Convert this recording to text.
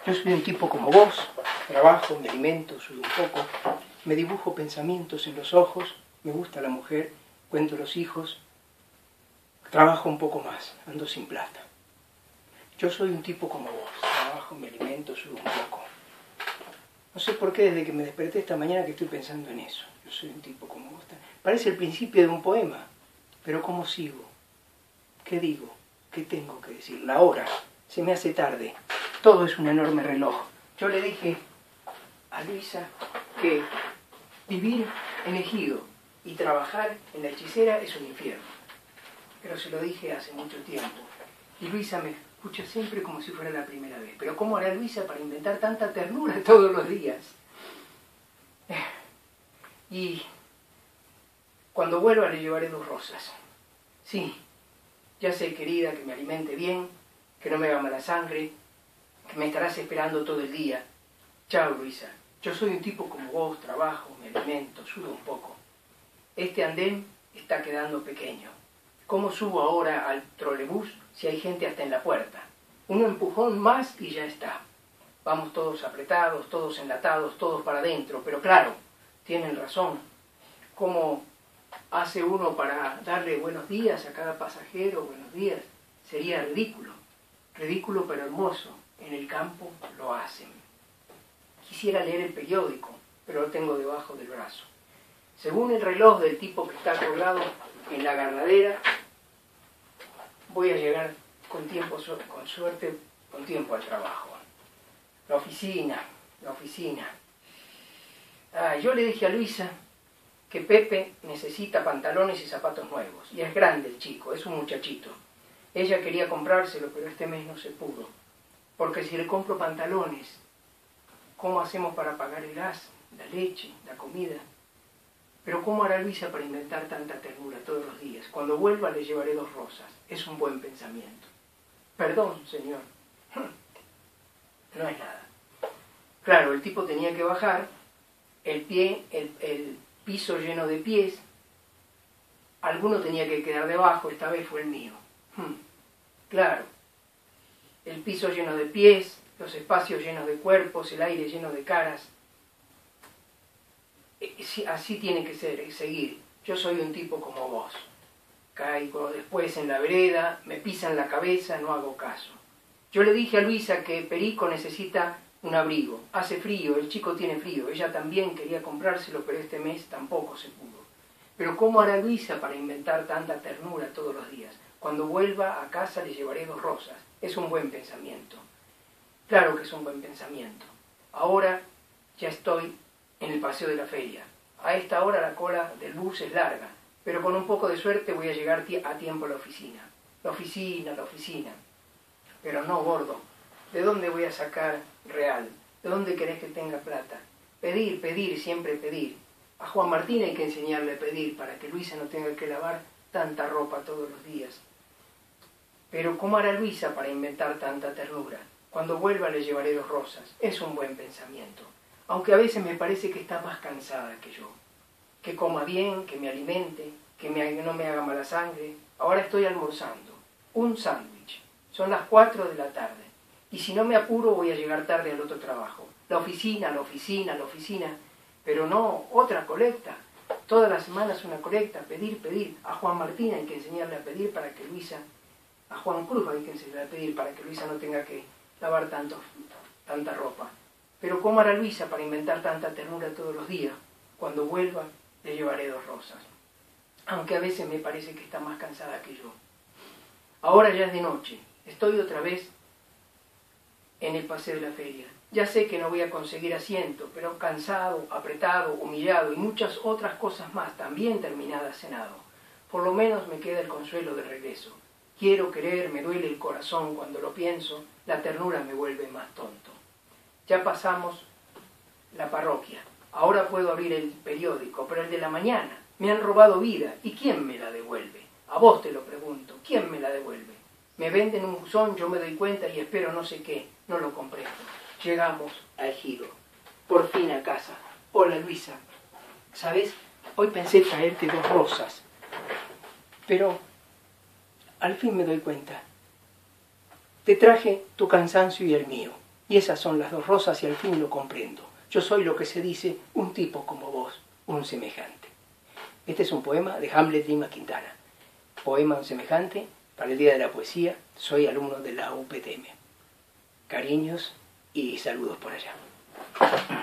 Yo soy un tipo como vos, trabajo, me alimento, sudo un poco, me dibujo pensamientos en los ojos, me gusta la mujer, cuento los hijos, trabajo un poco más, ando sin plata. Yo soy un tipo como vos, trabajo, me alimento, sudo un poco. No sé por qué desde que me desperté esta mañana que estoy pensando en eso. Yo soy un tipo como vos. Parece el principio de un poema, pero ¿cómo sigo? ¿Qué digo? ¿Qué tengo que decir? La hora, se me hace tarde. Todo es un enorme reloj. Yo le dije a Luisa que vivir en Ejido y trabajar en la hechicera es un infierno. Pero se lo dije hace mucho tiempo. Y Luisa me escucha siempre como si fuera la primera vez. Pero ¿cómo hará Luisa para inventar tanta ternura todos los días? Y cuando vuelva le llevaré 2 rosas. Sí, ya sé, querida, que me alimente bien, que no me haga mala sangre, que me estarás esperando todo el día. Chao, Luisa. Yo soy un tipo como vos, trabajo, me alimento, sudo un poco. Este andén está quedando pequeño. ¿Cómo subo ahora al trolebús si hay gente hasta en la puerta? Un empujón más y ya está. Vamos todos apretados, todos enlatados, todos para adentro. Pero claro, tienen razón. ¿Cómo hace uno para darle buenos días a cada pasajero? Buenos días. Sería ridículo. Ridículo pero hermoso. En el campo lo hacen. Quisiera leer el periódico, pero lo tengo debajo del brazo. Según el reloj del tipo que está colgado en la agarradera, voy a llegar con suerte, con tiempo al trabajo. La oficina. Yo le dije a Luisa que Pepe necesita pantalones y zapatos nuevos. Y es grande el chico, es un muchachito. Ella quería comprárselo, pero este mes no se pudo. Porque si le compro pantalones, ¿cómo hacemos para pagar el gas, la leche, la comida? Pero ¿cómo hará Luisa para inventar tanta ternura todos los días? Cuando vuelva le llevaré 2 rosas. Es un buen pensamiento. Perdón, señor. No es nada. Claro, el tipo tenía que bajar, el piso lleno de pies, alguno tenía que quedar debajo, esta vez fue el mío. Claro, el piso lleno de pies, los espacios llenos de cuerpos, el aire lleno de caras. Así tiene que ser, seguir. Yo soy un tipo como vos. Caigo después en la vereda, me pisan la cabeza, no hago caso. Yo le dije a Luisa que Perico necesita un abrigo. Hace frío, el chico tiene frío. Ella también quería comprárselo, pero este mes tampoco se pudo. Pero ¿cómo hará Luisa para inventar tanta ternura todos los días? Cuando vuelva a casa le llevaré 2 rosas. Es un buen pensamiento. Claro que es un buen pensamiento. Ahora ya estoy en el paseo de la feria. A esta hora la cola del bus es larga, pero con un poco de suerte voy a llegar a tiempo a la oficina. La oficina. Pero no, gordo. ¿De dónde voy a sacar real? ¿De dónde querés que tenga plata? Pedir, siempre pedir. A Juan Martín hay que enseñarle a pedir para que Luisa no tenga que lavar tanta ropa todos los días. Pero ¿cómo hará Luisa para inventar tanta ternura? Cuando vuelva le llevaré 2 rosas. Es un buen pensamiento. Aunque a veces me parece que está más cansada que yo. Que coma bien, que me alimente, que no me haga mala sangre. Ahora estoy almorzando. Un sándwich. Son las 4 de la tarde. Y si no me apuro voy a llegar tarde al otro trabajo. La oficina. Pero no, otra colecta. Todas las semanas una colecta. Pedir. A Juan Martín hay que enseñarle a pedir para que Luisa... A Juan Cruz hay que enseñarle a pedir para que Luisa no tenga que lavar tanta ropa. Pero ¿cómo hará Luisa para inventar tanta ternura todos los días? Cuando vuelva le llevaré 2 rosas. Aunque a veces me parece que está más cansada que yo. Ahora ya es de noche. Estoy otra vez en el paseo de la feria. Ya sé que no voy a conseguir asiento, pero cansado, apretado, humillado y muchas otras cosas más, también terminadas cenado. Por lo menos me queda el consuelo del regreso. Quiero querer, me duele el corazón cuando lo pienso, la ternura me vuelve más tonto. Ya pasamos la parroquia. Ahora puedo abrir el periódico, pero el de la mañana. Me han robado vida. ¿Y quién me la devuelve? A vos te lo pregunto. ¿Quién me la devuelve? Me venden un buzón, yo me doy cuenta y espero no sé qué. No lo comprendo. Llegamos a Ejido. Por fin a casa. Hola, Luisa. ¿Sabes? Hoy pensé traerte 2 rosas. Pero al fin me doy cuenta. Te traje tu cansancio y el mío. Y esas son las dos rosas y al fin lo comprendo. Yo soy lo que se dice un tipo como vos, un semejante. Este es un poema de Hamlet Lima Quintana. Poema un semejante para el Día de la Poesía. Soy alumno de la UPTM. Cariños y saludos por allá.